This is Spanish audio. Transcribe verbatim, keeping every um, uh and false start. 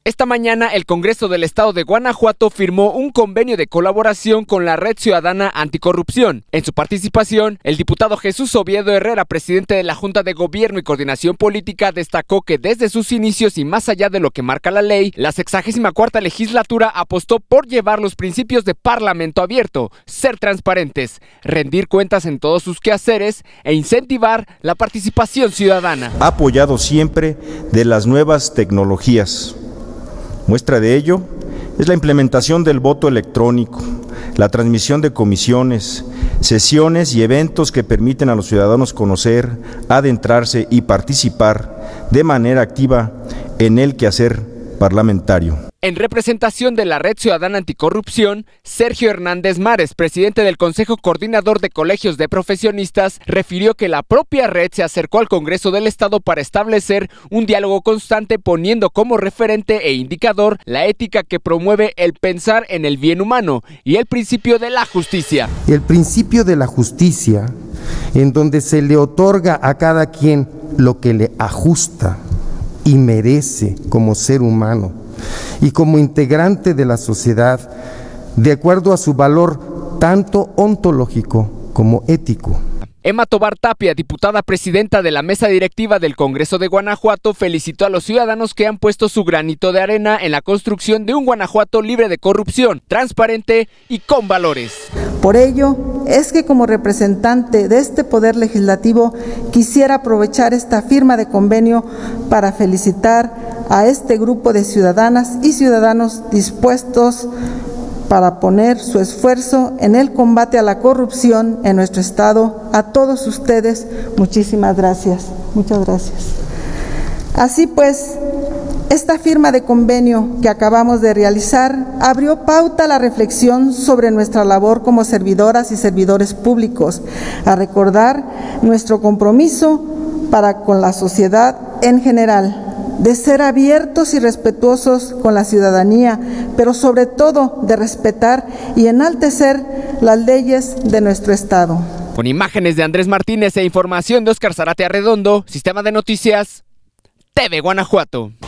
Esta mañana el Congreso del Estado de Guanajuato firmó un convenio de colaboración con la Red Ciudadana Anticorrupción. En su participación, el diputado Jesús Oviedo Herrera, presidente de la Junta de Gobierno y Coordinación Política, destacó que desde sus inicios y más allá de lo que marca la ley, la sexagésima cuarta legislatura apostó por llevar los principios de parlamento abierto, ser transparentes, rendir cuentas en todos sus quehaceres e incentivar la participación ciudadana. Ha apoyado siempre de las nuevas tecnologías. Muestra de ello es la implementación del voto electrónico, la transmisión de comisiones, sesiones y eventos que permiten a los ciudadanos conocer, adentrarse y participar de manera activa en el quehacer parlamentario. En representación de la Red Ciudadana Anticorrupción, Sergio Hernández Mares, presidente del Consejo Coordinador de Colegios de Profesionistas, refirió que la propia red se acercó al Congreso del Estado para establecer un diálogo constante, poniendo como referente e indicador la ética que promueve el pensar en el bien humano y el principio de la justicia. El principio de la justicia, en donde se le otorga a cada quien lo que le ajusta y merece como ser humano y como integrante de la sociedad, de acuerdo a su valor tanto ontológico como ético. Emma Tobar Tapia, diputada presidenta de la mesa directiva del Congreso de Guanajuato, felicitó a los ciudadanos que han puesto su granito de arena en la construcción de un Guanajuato libre de corrupción, transparente y con valores. Por ello, es que como representante de este Poder Legislativo quisiera aprovechar esta firma de convenio para felicitar a este grupo de ciudadanas y ciudadanos dispuestos para poner su esfuerzo en el combate a la corrupción en nuestro Estado. A todos ustedes, muchísimas gracias. Muchas gracias. Así pues, esta firma de convenio que acabamos de realizar abrió pauta a la reflexión sobre nuestra labor como servidoras y servidores públicos, a recordar nuestro compromiso para con la sociedad en general, de ser abiertos y respetuosos con la ciudadanía, pero sobre todo de respetar y enaltecer las leyes de nuestro Estado. Con imágenes de Andrés Martínez e información de Óscar Zárate Arredondo, Sistema de Noticias, T V Guanajuato.